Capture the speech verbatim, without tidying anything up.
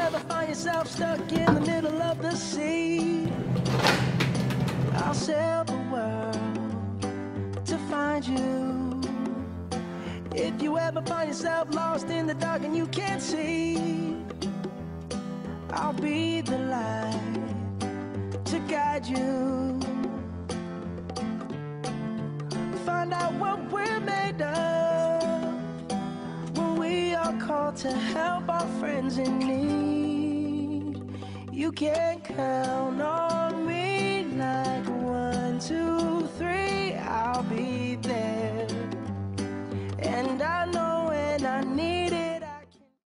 ever find yourself stuck in the middle of the sea, I'll sail the world to find you. If you ever find yourself lost in the dark and you can't see, I'll be the light to guide you. Find out what we're made of when we are called to help our friends in need. You can count on me like one, two, three, I'll be there.